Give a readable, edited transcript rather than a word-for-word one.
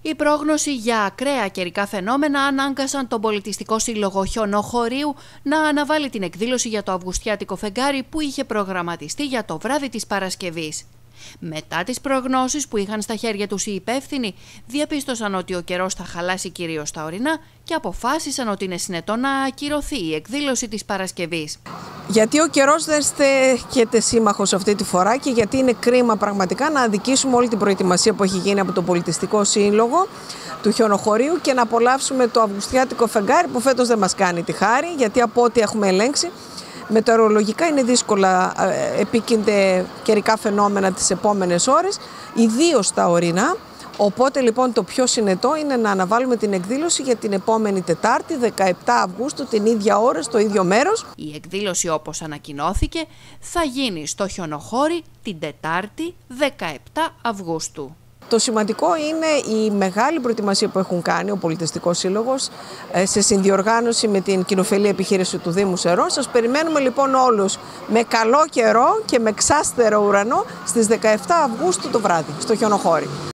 Η πρόγνωση για ακραία καιρικά φαινόμενα ανάγκασαν τον Πολιτιστικό Σύλλογο Χιονοχωρίου να αναβάλει την εκδήλωση για το Αυγουστιάτικο φεγγάρι που είχε προγραμματιστεί για το βράδυ της Παρασκευής. Μετά τις προγνώσεις που είχαν στα χέρια τους οι υπεύθυνοι, διαπίστωσαν ότι ο καιρός θα χαλάσει κυρίως τα ορεινά και αποφάσισαν ότι είναι συνετό να ακυρωθεί η εκδήλωση της Παρασκευής. Γιατί ο καιρός δεν στέκεται σύμμαχος αυτή τη φορά και γιατί είναι κρίμα πραγματικά να αδικήσουμε όλη την προετοιμασία που έχει γίνει από το Πολιτιστικό Σύλλογο του Χιονοχωρίου και να απολαύσουμε το Αυγουστιάτικο φεγγάρι που φέτος δεν μας κάνει τη χάρη, γιατί από ό,τι έχουμε ελέγξει μετεωρολογικά είναι δύσκολα, επίκυνται καιρικά φαινόμενα τις επόμενες ώρες, ιδίως τα ορεινά. Οπότε λοιπόν το πιο συνετό είναι να αναβάλουμε την εκδήλωση για την επόμενη Τετάρτη, 17 Αυγούστου, την ίδια ώρα, στο ίδιο μέρος. Η εκδήλωση, όπως ανακοινώθηκε, θα γίνει στο Χιονοχώρι την Τετάρτη, 17 Αυγούστου. Το σημαντικό είναι η μεγάλη προετοιμασία που έχουν κάνει ο Πολιτιστικός Σύλλογος σε συνδιοργάνωση με την κοινοφελή επιχείρηση του Δήμου Σερών. Σας περιμένουμε λοιπόν όλους με καλό καιρό και με ξάστερο ουρανό στις 17 Αυγούστου το βράδυ στο Χιονοχώρι.